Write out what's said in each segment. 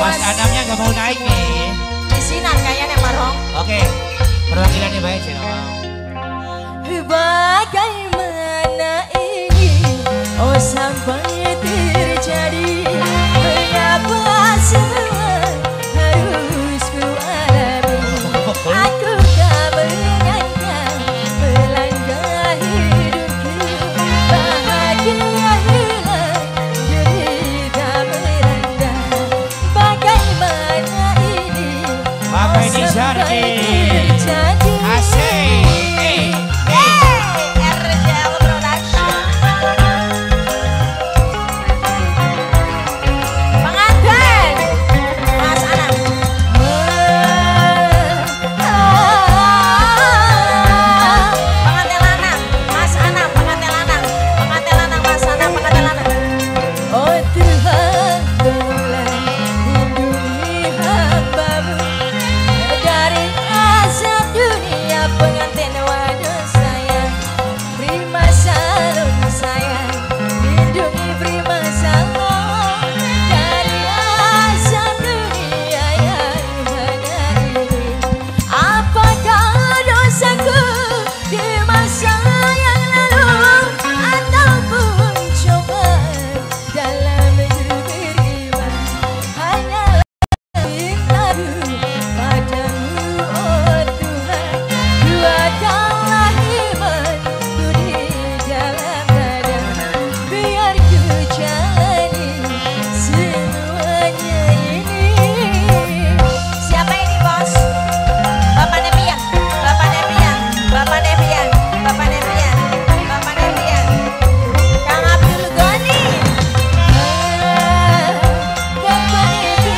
Mas Anamnya nggak mau naik nih. Isinan kayaknya Marong. Oke, perwakilannya baik sih. Bagaimana ini, oh sampai terjadi, mengapa semua harus ku alami? Aku tak menyangka melangkah hidupku, bahagia hilang, derita melanda. Bagaimana ini, Bapak oh ini sampai Syardi. terjadi. Asik. RJL Production. Pengantin Mas Anam. Pengantin lanang Mas Anam, pengantin lanang, pengantin lanang Mas Anam, pengantin lanang. Oh Tuhan, tolonglah lindungi hamba-Mu dari azab dunia. Pengantin waduh sayang, prima salon sayang, lindungi prima salon dari azab dunia yang ada ini. Apakah dosaku di masa yang lalu, ataupun cobaan dalam hidup beriman? Hanyalah cintaku padamu, oh Tuhan. Kuatkanlah imanku di dalam dada, biar ku jalani semuanya ini. Siapa ini bos? Bapak Nebian, Bapak Nebian, Bapak Nebian, Bapak Nebian, Bapak Nebian, Kang Abdul Ghani. Bapak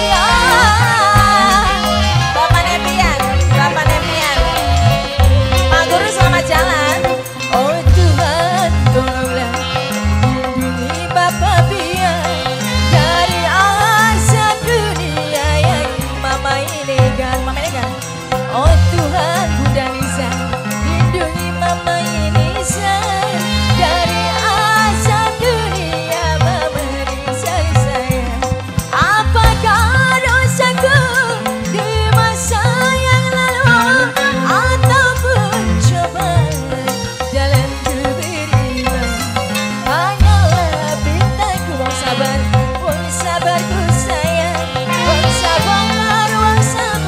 Nebian, Bapak Nebian, Bapak Nebian. Pak Guru selamat jalan. Oh Tuhan, tolonglah lindungi Bapak Bian dari azab dunia yang Mama Ilegal. Mama Ilegal. Oh Tuhan, Bunda Lisa, lindungi Mama Inisa dari azab dunia. Mama Lisa sayang, apakah dosaku di masa yang lalu, ataupun cobaan dalam beriman? Hanyalah pintaku, wong sabarku sayang, wong sabar, wong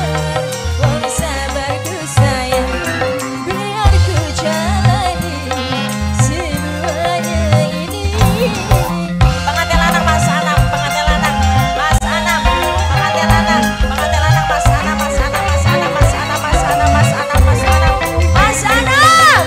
sabarku sayang, biar ku jalani semuanya ini. Pengantin lanang Mas Anam, pengantin lanang Mas Anam, pengantin lanang Mas Anam, Mas Anam, Mas Anam, Mas Anam, Mas Anam, Mas Anam, Mas Anam, Mas Anam.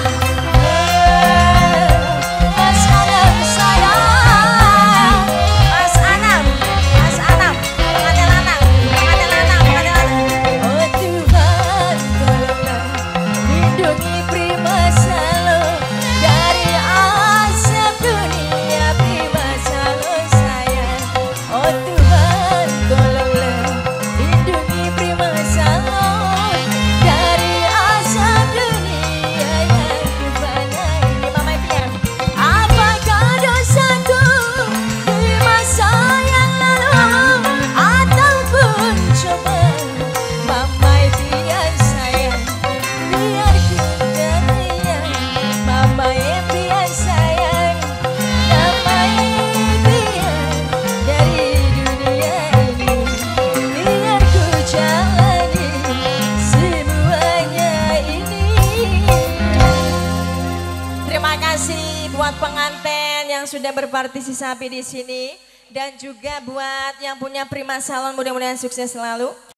Mas Anam sayang, Mas Anam, Mas Anam, pengantin lanang, pengantin lanang, pengantin lanang. Oh Tuhan, tolonglah lindungi prima salon dari azab dunia. Prima salon sayang, oh Tuhan, tolonglah lindungi prima salon dari azab dunia yang kufana ini. Mama Pian, apakah dosaku di masa yang lalu, ataupun cobaan? Mama Pian sayang, biar ku damai. Mama Pian sayang, damai Pian dari dunia ini, biar ku jalani semuanya ini. Terima kasih buat pengantin yang sudah berpartisipasi di sini, dan juga buat yang punya prima salon, mudah-mudahan sukses selalu.